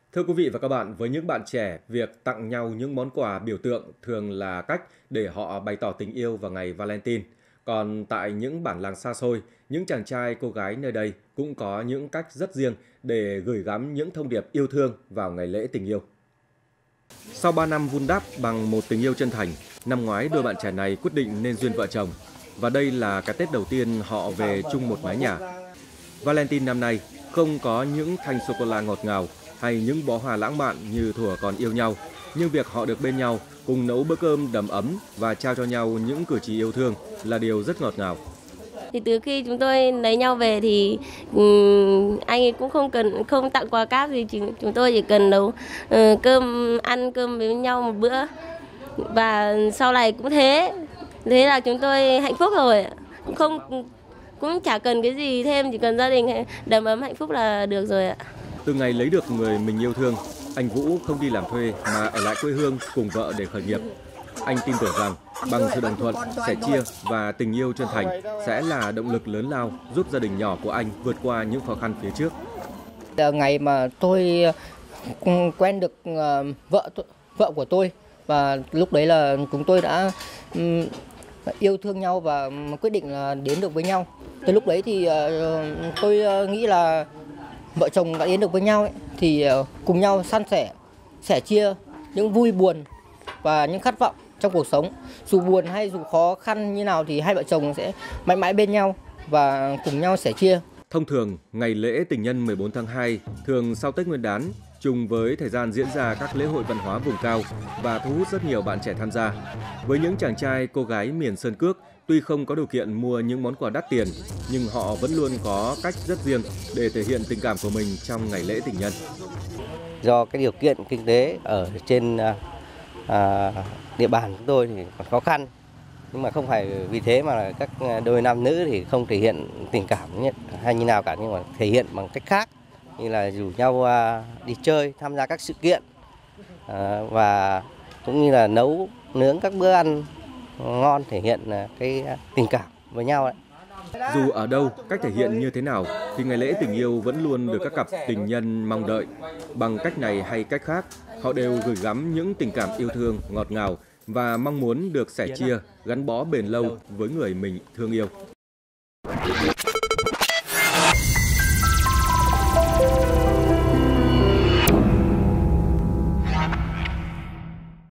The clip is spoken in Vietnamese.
Thưa quý vị và các bạn, với những bạn trẻ, việc tặng nhau những món quà biểu tượng thường là cách để họ bày tỏ tình yêu vào ngày Valentine. Còn tại những bản làng xa xôi, những chàng trai cô gái nơi đây cũng có những cách rất riêng để gửi gắm những thông điệp yêu thương vào ngày lễ tình yêu. Sau 3 năm vun đắp bằng một tình yêu chân thành, năm ngoái đôi bạn trẻ này quyết định nên duyên vợ chồng. Và đây là cái Tết đầu tiên họ về chung một mái nhà. Valentine năm nay không có những thanh sô-cô-la ngọt ngào hay những bó hoa lãng mạn như thuở còn yêu nhau, nhưng việc họ được bên nhau cùng nấu bữa cơm đầm ấm và trao cho nhau những cử chỉ yêu thương là điều rất ngọt ngào. Thì từ khi chúng tôi lấy nhau về thì anh ấy cũng không tặng quà cáp gì, chúng tôi chỉ cần nấu ăn cơm với nhau một bữa, và sau này cũng thế là chúng tôi hạnh phúc rồi, cũng chả cần cái gì thêm, chỉ cần gia đình đầm ấm hạnh phúc là được rồi ạ. Từ ngày lấy được người mình yêu thương, anh Vũ không đi làm thuê mà ở lại quê hương cùng vợ để khởi nghiệp. Anh tin tưởng rằng bằng sự đồng thuận, sẻ chia và tình yêu chân thành sẽ là động lực lớn lao giúp gia đình nhỏ của anh vượt qua những khó khăn phía trước. Ngày mà tôi quen được vợ của tôi, và lúc đấy là chúng tôi đã yêu thương nhau và quyết định là đến được với nhau. Từ lúc đấy thì tôi nghĩ là vợ chồng đã đến được với nhau thì cùng nhau san sẻ chia những vui buồn và những khát vọng trong cuộc sống. Dù buồn hay dù khó khăn như nào thì hai vợ chồng sẽ mãi mãi bên nhau và cùng nhau sẻ chia. Thông thường, ngày lễ tình nhân 14 tháng 2 thường sau Tết Nguyên đán, trùng với thời gian diễn ra các lễ hội văn hóa vùng cao và thu hút rất nhiều bạn trẻ tham gia. Với những chàng trai, cô gái miền Sơn Cước, tuy không có điều kiện mua những món quà đắt tiền, nhưng họ vẫn luôn có cách rất riêng để thể hiện tình cảm của mình trong ngày lễ tình nhân. Do cái điều kiện kinh tế ở trên địa bàn chúng tôi thì còn khó khăn, nhưng mà không phải vì thế mà các đôi nam nữ thì không thể hiện tình cảm hay như nào cả, nhưng mà thể hiện bằng cách khác, như là rủ nhau đi chơi, tham gia các sự kiện và cũng như là nấu nướng các bữa ăn ngon, thể hiện cái tình cảm với nhau đấy. Dù ở đâu, cách thể hiện như thế nào thì ngày lễ tình yêu vẫn luôn được các cặp tình nhân mong đợi. Bằng cách này hay cách khác, họ đều gửi gắm những tình cảm yêu thương ngọt ngào và mong muốn được sẻ chia, gắn bó bền lâu với người mình thương yêu.